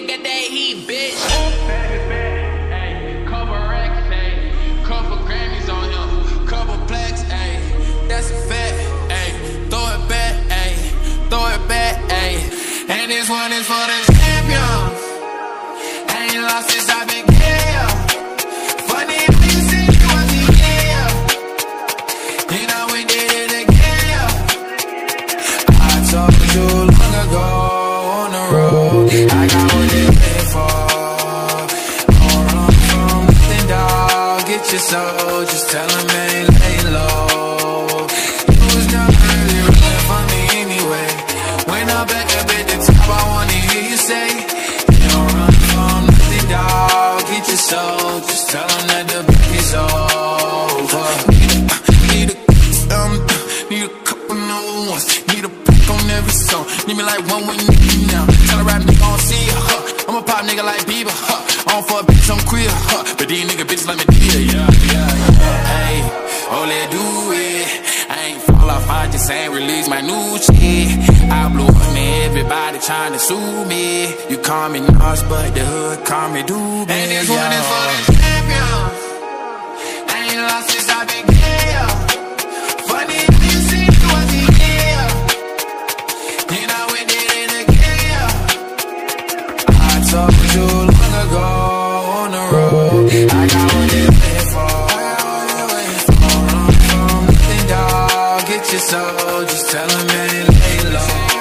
nigga got that heat, bitch. Couple racks, ayy. Couple Grammys on him. Couple plaques, ayy. That's a fact, ayy. Throw it back, ayy. Throw it back, ayy. And this one is for the champions. Ain't lost since I've been here. Funny if you see me was here. You know we did it again. I told you long ago on the road, I got what they pay for. Don't run from nothing, dog. Get your soul, just tell them ain't lay low. You was never really running for me anyway. When I'm back up at the top, I wanna hear you say, don't run from nothing, dog. Get your soul, just tell them that the beat is over. Need a couple new ones. Need a pick on every song. Need me like one when you need me now. Tell a rap nigga I don't see ya, huh. I'm a pop nigga like Bieber, huh. I don't fuck bitch, I'm queer, huh. But these nigga bitches let me do it, yeah. Hey, oh, let do it. I ain't fall off, I just ain't release my new shit. I blew up and everybody trying to sue me. You call me Nas, but the hood call me Doobie. And this one is for the champions. I ain't lost since I've been here. Funny if you see me was here. You know we did it again. I told you long ago on the road, I got what they pay for. Don't run from nothing, dog. Get your soul, just tell them ain't lay low.